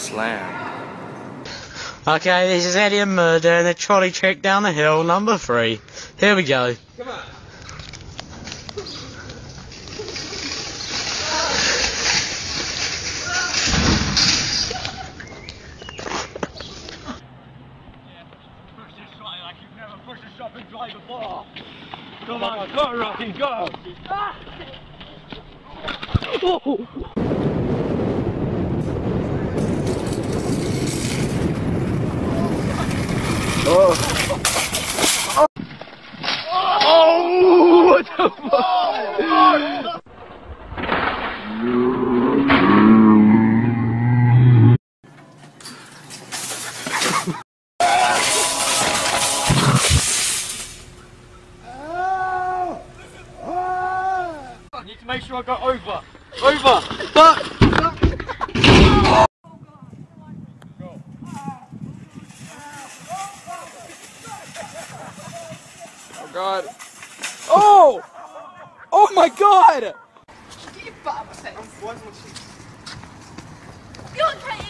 slam. Okay, this is Eddie and Murder and the trolley trek down the hill, number 3. Here we go. Come on. Push this trolley like you've never pushed a shopping trolley before. Come on, go Rocky, go! Ah! Oh. Oh! Oh! What the fuck? I need to make sure I go over. Over! Fuck! Oh god. Oh! Oh my god! You bum face. You okay?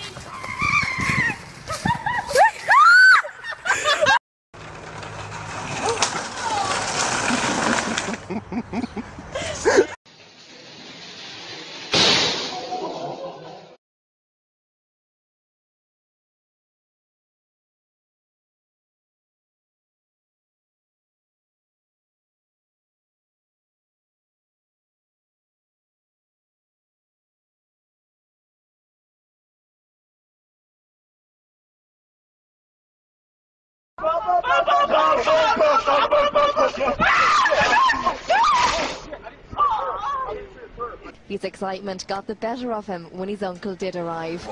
His excitement got the better of him when his uncle did arrive.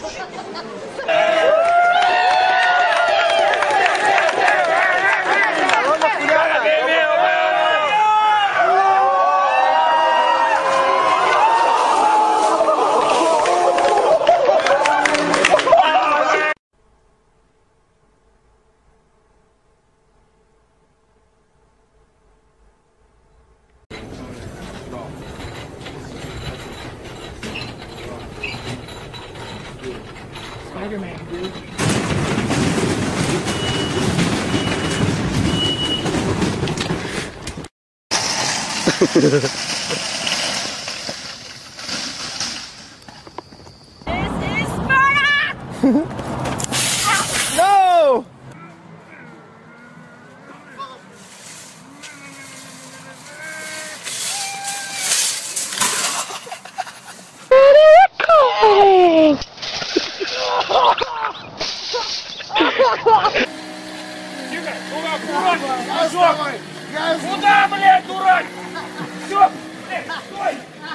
Spider-Man, dude. This is Sparta! No! Куда, блядь, дурак? Все, блядь, стой!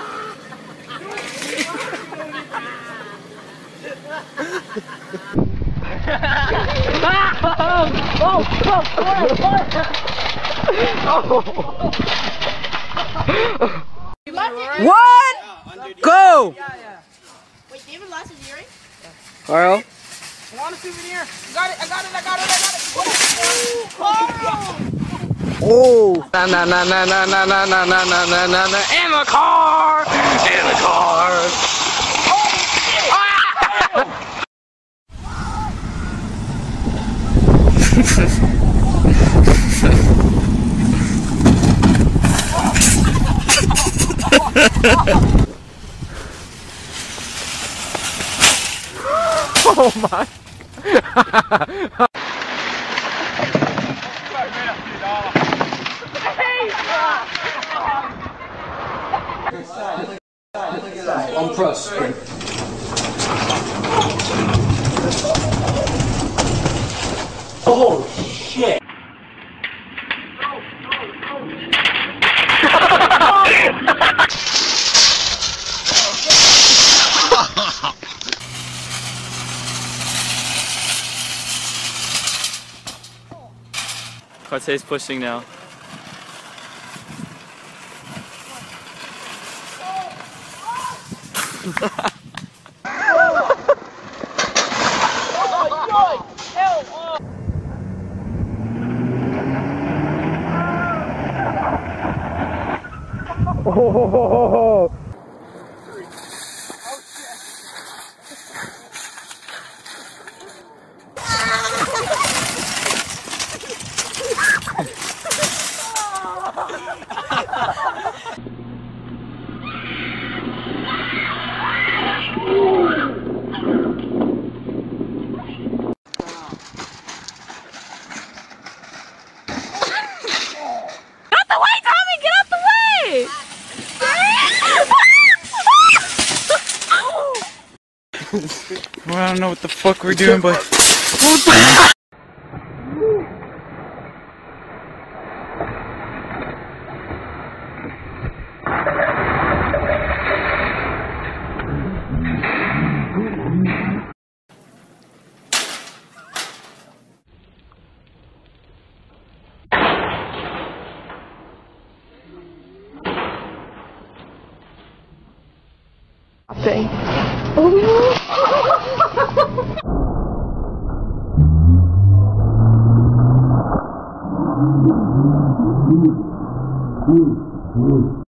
What? Go! Wait, David lost his earring? Carl? I want a souvenir. I got it. Oh! Na na na na na na na na na na na na na in the car! In the car! Oh my! On press. Oh shit! Cartier's pushing now. Well, I don't know what the fuck we're doing, but... Oh.